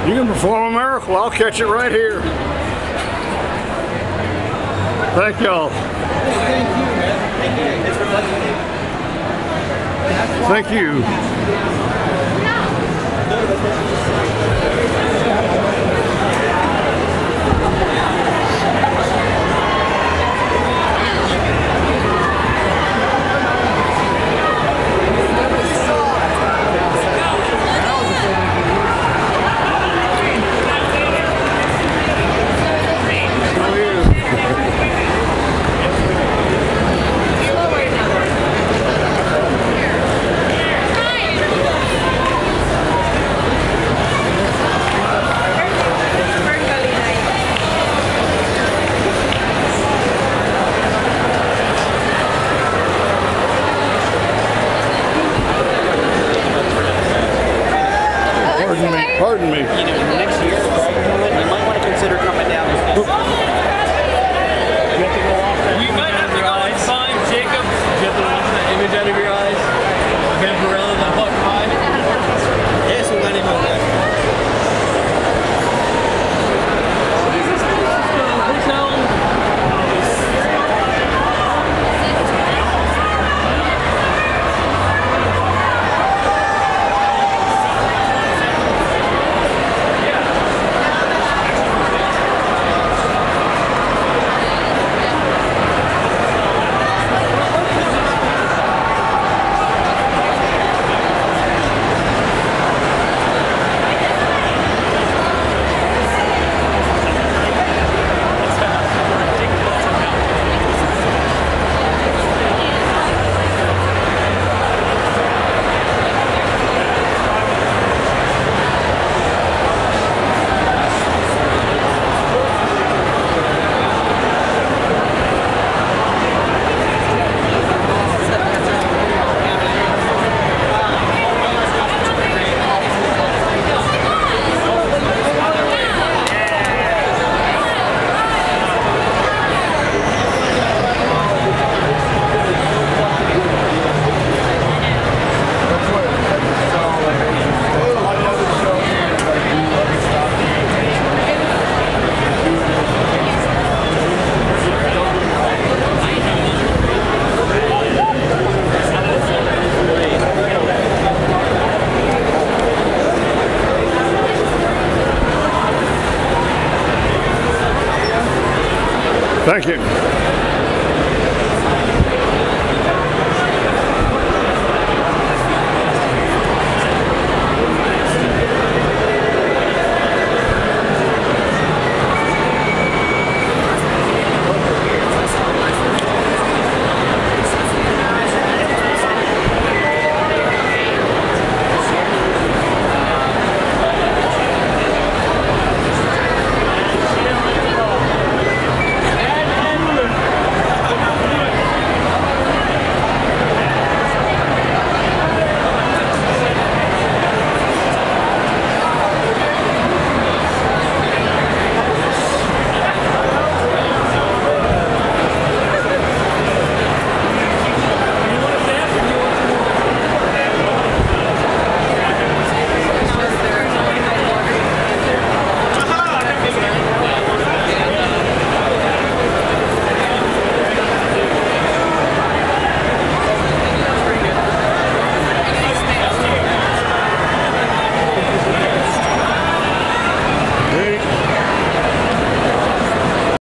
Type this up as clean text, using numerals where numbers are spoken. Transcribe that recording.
You can perform a miracle, I'll catch it right here. Thank y'all. Thank you, man. Thank you. Thank you. Pardon me. You know, next year, you might want to consider coming down. We might have to go and find Jacob. You have to wash that image out of your eyes. Vampirella the Buck Pie. Yes, we went in on that. Thank you.